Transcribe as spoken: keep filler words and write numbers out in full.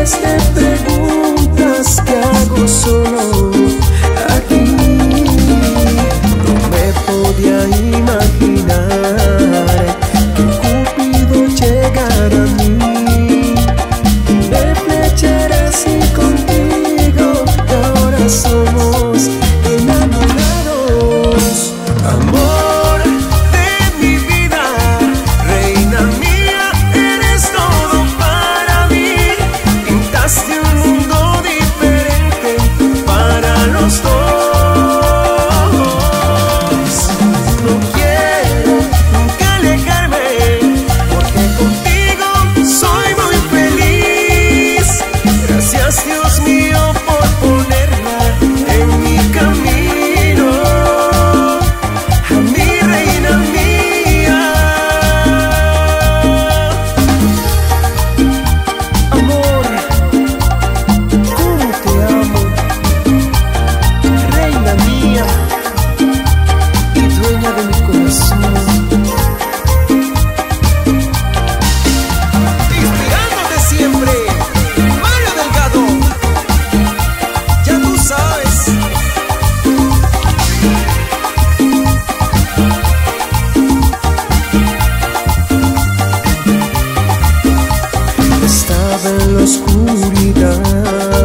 miles de preguntas que hago solo aquí. No me podía imaginar que Cupido llegara a mí. Me flecharé así contigo y ahora somos enamorados. Amor de mi vida, reina mía, eres todo para mí. Pintaste un mundo diferente para los dos. No quiero nunca alejarme, porque contigo soy muy feliz. Gracias, Dios mío, por ponerla en mi camino, a mi reina mía. Amor, cómo te amo, reina mía y dueña de mi corazón. Inspirándote siempre, María Delgado, ya tú sabes. Estaba en la oscuridad